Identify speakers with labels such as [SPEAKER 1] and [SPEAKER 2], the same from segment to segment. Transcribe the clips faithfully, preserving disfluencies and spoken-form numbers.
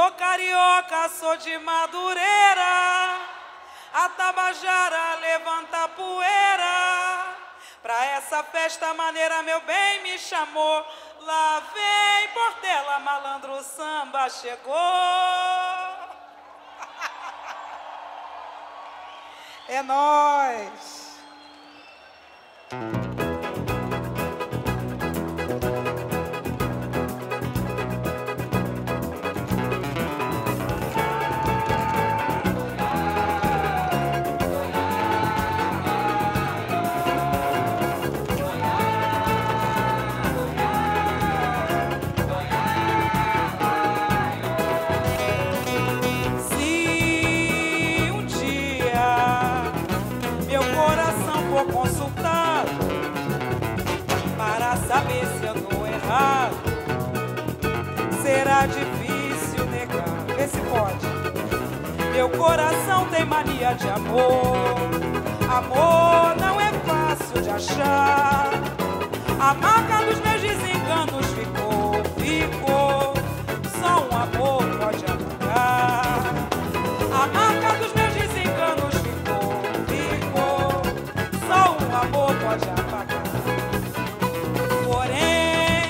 [SPEAKER 1] Sou carioca, sou de Madureira, a Tabajara levanta poeira. Pra essa festa maneira meu bem me chamou. Lá vem Portela, malandro, o samba chegou. É nóis. Consultado para saber se eu tô errado, será difícil negar. Vê se pode. Meu coração tem mania de amor. Amor não é fácil de achar. A marca dos meus desenganos ficou, ficou. Só um amor pode apagar. A marca dos meus desenganos ficou, ficou. Só um amor pode apagar. Porém,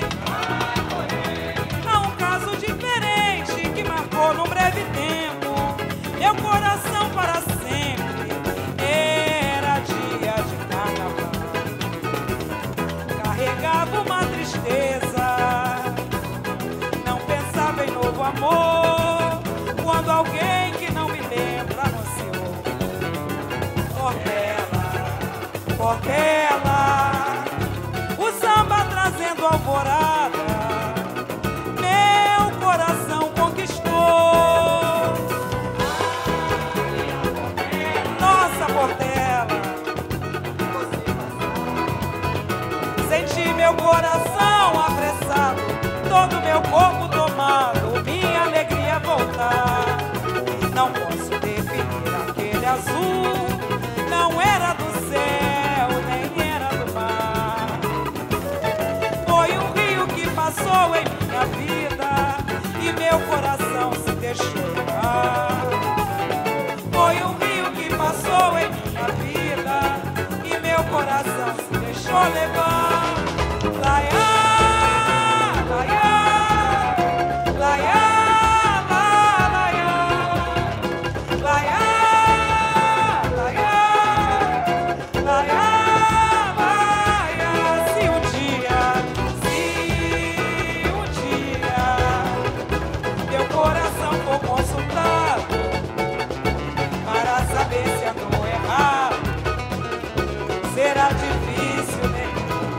[SPEAKER 1] há um caso diferente que marcou num breve tempo meu coração para sempre. Era dia de carnaval. Carregava uma tristeza, não pensava em novo amor, quando alguém que não me lembra anunciou: Portela, Portela, o samba trazendo alvorada, meu coração conquistou. Nossa, Portela, senti meu coração apressado, todo meu corpo tomado, minha alegria voltar. Não posso definir aquele azul, não era do céu, nem era do mar. Foi um rio que passou em minha vida e meu coração se deixou levar. Foi um rio que passou em minha vida e meu coração se deixou levar. Laiá, laiá, laiá. Será difícil, né?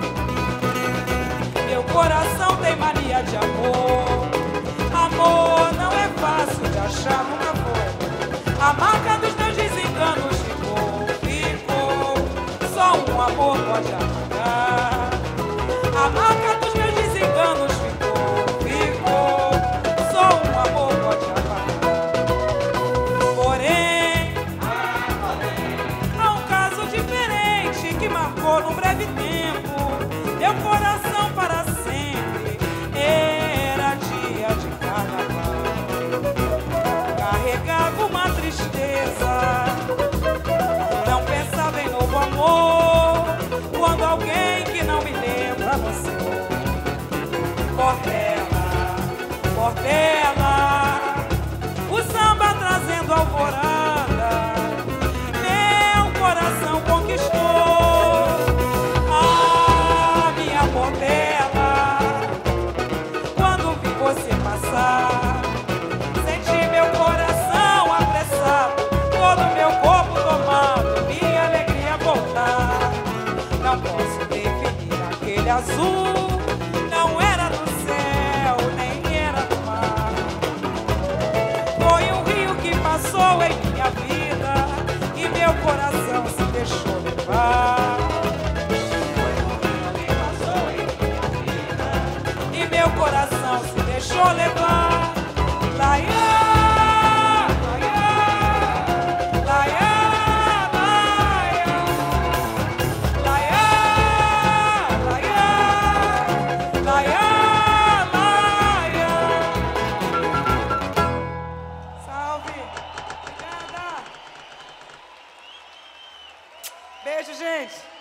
[SPEAKER 1] Meu coração tem mania de amor. Amor não é fácil de achar, nunca foi. A marca dos meus desenganos ficou, ficou. Só um amor pode apagar. A marca dos meus desenganos ficou, ficou. Só um amor pode apagar. Porém, há um caso diferente que marcou num breve tempo meu coração para sempre. Era dia de carnaval. Carregava uma tristeza, não pensava em novo amor, quando alguém que não me lembra anunciou: Portela, Portela, o samba trazendo alvorada, meu coração conquistou. Ah, minha Portela, quando vi você passar, senti meu coração apressado, todo meu corpo tomado, minha alegria voltar. Não posso definir aquele azul, não era do céu, nem era do mar. Foi um rio que passou em minha vida e meu coração se deixou levar. E meu coração se deixou levar. Laiá, laiá, laiá, laiá, laiá, laiá, laiá, laiá. Obrigada. Beijo, gente.